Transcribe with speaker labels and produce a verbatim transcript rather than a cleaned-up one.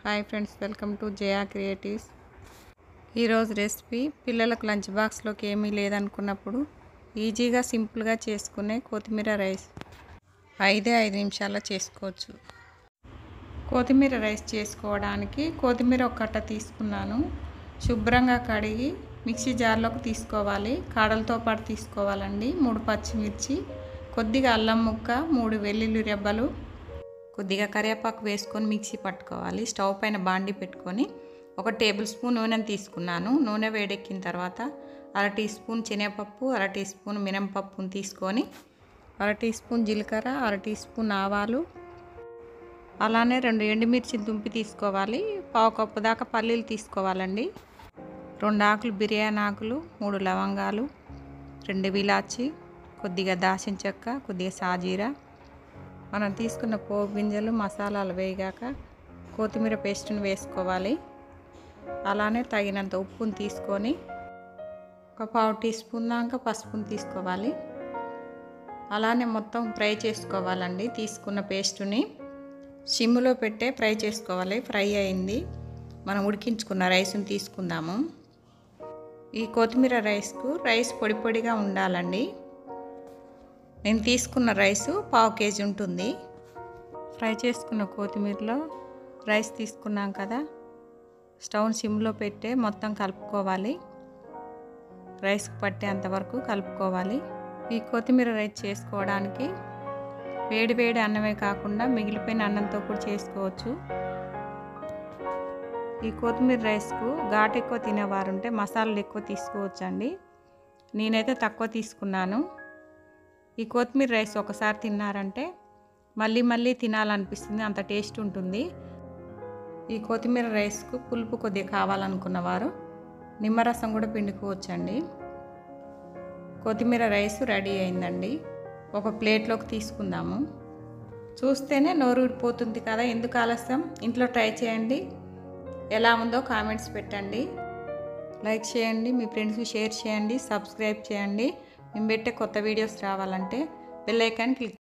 Speaker 1: Hi friends, welcome to Jaya creatives. ఈరోజు recipe పిల్లలకు lunch బాక్స్లోకి ఏమీ లేదనుకున్నప్పుడు ఈజీగా సింపుల్గా చేసుకునే కొత్తిమీర రైస్ ఐదే ఐదు నిమిషాల్లో చేసుకోవచ్చు. కొత్తిమీర రైస్ చేసుకోవడానికి కొత్తిమీర ఒక కట్ట తీసుకున్నాను. శుభ్రంగా కడిగి మిక్సీ జార్లోకి తీసుకోవాలి. కాడలతో పాటు తీసుకోవాలండి. మూడు పచ్చిమిర్చి, కొద్దిగా అల్లం ముక్క, మూడు వెల్లుల్లి రెబ్బలు, కొద్దిగా కరివేపాకు వేసుకొని మిక్సీ పట్టుకోవాలి. స్టవ్ పైన బాండి పెట్టుకొని ఒక టేబుల్ స్పూన్ నూనెను తీసుకున్నాను. నూనె వేడెక్కిన తర్వాత అర టీ స్పూన్ శనగపప్పు, అర టీ స్పూన్ మినపప్పును తీసుకొని అర టీ స్పూన్ జీలకర్ర, అర టీ స్పూన్ ఆవాలు, అలానే రెండు ఎండుమిర్చి దుంపి తీసుకోవాలి. పావు కప్పు దాకా పల్లీలు తీసుకోవాలండి. రెండు ఆకులు బిర్యానీ ఆకులు, మూడు లవంగాలు, రెండు ఇలాచి, కొద్దిగా దాల్చిన చెక్క, కొద్దిగా సాజీరా, మనం తీసుకున్న పోపు గింజలు, మసాలాలు వేగాక కొత్తిమీర పేస్ట్ని వేసుకోవాలి. అలానే తగినంత ఉప్పును తీసుకొని ఒక పావు టీ స్పూన్ దాకా పసుపుని తీసుకోవాలి. అలానే మొత్తం ఫ్రై చేసుకోవాలండి. తీసుకున్న పేస్టుని సిమ్లో పెట్టే ఫ్రై చేసుకోవాలి. ఫ్రై అయింది. మనం ఉడికించుకున్న రైస్ని తీసుకుందాము. ఈ కొత్తిమీర రైస్కు రైస్ పొడి పొడిగా ఉండాలండి. నేను తీసుకున్న రైసు పావు కేజీ ఉంటుంది. ఫ్రై చేసుకున్న కొత్తిమీరలో రైస్ తీసుకున్నాం కదా, స్టవ్ సిమ్లో పెట్టే మొత్తం కలుపుకోవాలి. రైస్కి పట్టేంతవరకు కలుపుకోవాలి. ఈ కొత్తిమీర రైస్ చేసుకోవడానికి వేడి వేడి అన్నమే కాకుండా మిగిలిపోయిన అన్నంతో కూడా చేసుకోవచ్చు. ఈ కొత్తిమీర రైస్కు ఘాటు ఎక్కువ తినేవారుంటే మసాలాలు ఎక్కువ తీసుకోవచ్చండి. నేనైతే తక్కువ తీసుకున్నాను. ఈ కొత్తిమీర రైస్ ఒకసారి తిన్నారంటే మళ్ళీ మళ్ళీ తినాలనిపిస్తుంది, అంత టేస్ట్ ఉంటుంది. ఈ కొత్తిమీర రైస్కు పులుపు కొద్దిగా కావాలనుకున్నవారు నిమ్మరసం కూడా పిండుకోవచ్చండి. కొత్తిమీర రైస్ రెడీ అయిందండి. ఒక ప్లేట్లోకి తీసుకుందాము. చూస్తేనే నోరు ఊడిపోతుంది కదా, ఎందుకు ఆలస్యం? ఇంట్లో ట్రై చేయండి. ఎలా ఉందో కామెంట్స్ పెట్టండి. లైక్ చేయండి, మీ ఫ్రెండ్స్కి షేర్ చేయండి, సబ్స్క్రైబ్ చేయండి. మేము పెట్టే కొత్త వీడియోస్ రావాలంటే బెల్ ఐకాన్ క్లిక్